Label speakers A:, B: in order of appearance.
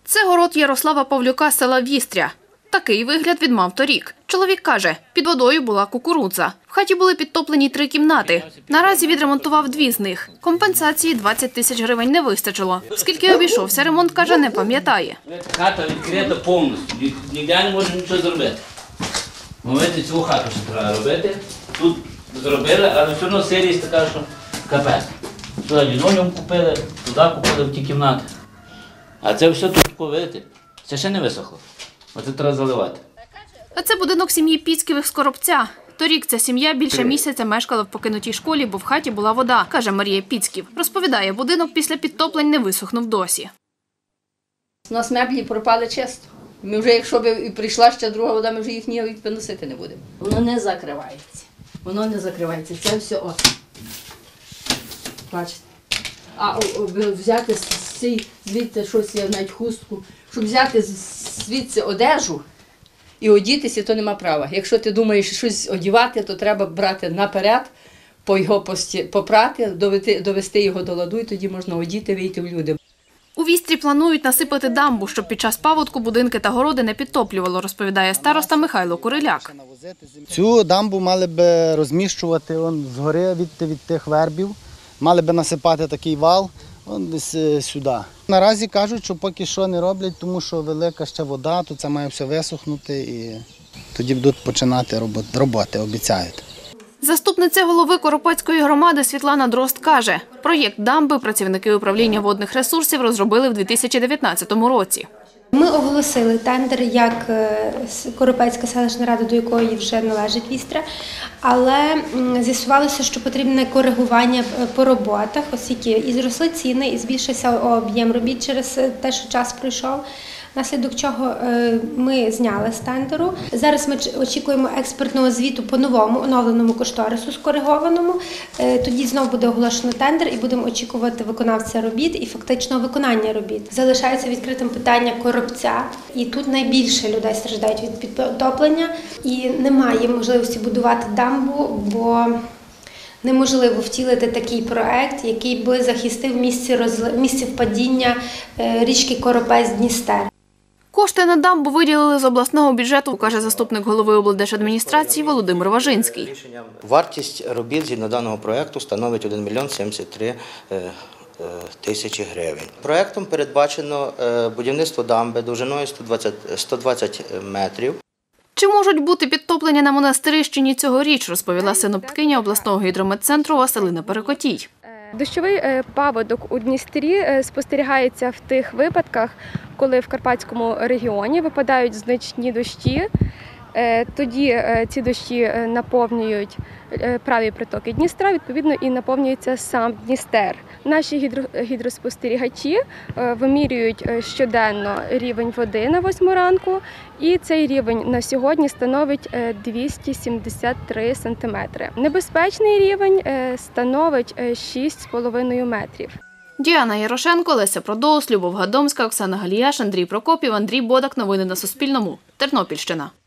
A: Це город Ярослава Павлюка з села Вістря. Такий вигляд він мав торік. Чоловік каже, під водою була кукурудза. В хаті були підтоплені 3 кімнати. Наразі відремонтував 2 з них. Компенсації 20 тисяч гривень не вистачило. Скільки обійшовся ремонт, каже, не пам'ятає.
B: Хата відкрита повністю, ніде не можна нічого зробити. Мовити, цю хату ще треба робити. Тут зробили, але все одно сирість така, що капець. Сюди лінолеум купили, туди купили в ті кімнати. А це все тут видите, це ще не висохло. Оце треба заливати.
A: А це будинок сім'ї Піцьківих з Коробця. Торік ця сім'я більше місяця мешкала в покинутій школі, бо в хаті була вода, каже Марія Піцьків. Розповідає, будинок після підтоплень не висохнув досі.
C: У нас меблі пропали чисто. Ми вже, якщо б і прийшла ще друга вода, ми вже їх ніяк виносити не будемо. Воно не закривається. Воно не закривається. Це все от. Бачите? А взяти звідти щось, навіть хустку, щоб взяти звідси одежу і одітися, то нема права. Якщо ти думаєш щось одягати, то треба брати наперед, його попрати, довести його до ладу, і тоді можна одіти, вийти в люди.
A: У Вістрі планують насипати дамбу, щоб під час паводку будинки та городи не підтоплювало, розповідає староста Михайло Куриляк.
D: Цю дамбу мали б розміщувати згори від тих вербів, мали б насипати такий вал десь сюди. Наразі кажуть, що поки що не роблять, тому що велика ще вода, то це має все висохнути і тоді будуть починати роботи, обіцяють.
A: Заступниця голови Коропецької громади Світлана Дрозд каже, проєкт дамби працівники управління водних ресурсів розробили в 2019 році.
E: Ми оголосили тендер як Коропецька селищна рада, до якої вже належить Вістря, але з'ясувалося, що потрібне коригування по роботах, оскільки і зросли ціни, і збільшився об'єм робіт через те, що час пройшов. Внаслідок чого ми зняли з тендеру. Зараз ми очікуємо експертного звіту по новому, оновленому кошторису скоригованому. Тоді знову буде оголошено тендер і будемо очікувати виконавця робіт і фактичного виконання робіт. Залишається відкритим питання Коробця. І тут найбільше людей страждають від підтоплення. І немає можливості будувати дамбу, бо неможливо втілити такий проект, який би захистив місце впадіння річки Коропець-Дністер.
A: Кошти на дамбу виділили з обласного бюджету, каже заступник голови облдержадміністрації Володимир Важинський.
F: Вартість робіт згідно даного проєкту становить 1 мільйон 73 тисячі гривень. Проєктом передбачено будівництво дамби довжиною 120 метрів.
A: Чи можуть бути підтоплення на Монастирищині цьогоріч, розповіла синоптикиня обласного гідрометцентру Василина Перекотій.
G: Дощовий паводок у Дністрі спостерігається в тих випадках, коли в Карпатському регіоні випадають значні дощі. Тоді ці дощі наповнюють праві притоки Дністра, відповідно і наповнюється сам Дністер. Наші гідроспостерігачі вимірюють щоденно рівень води на 8 ранку, і цей рівень на сьогодні становить 273 сантиметри. Небезпечний рівень становить 6,5 метрів.
A: Діана Ярошенко, Леся Продоус, Любов Гадомська, Оксана Галіяш, Андрій Прокопів, Андрій Бодак. Новини на Суспільному. Тернопільщина.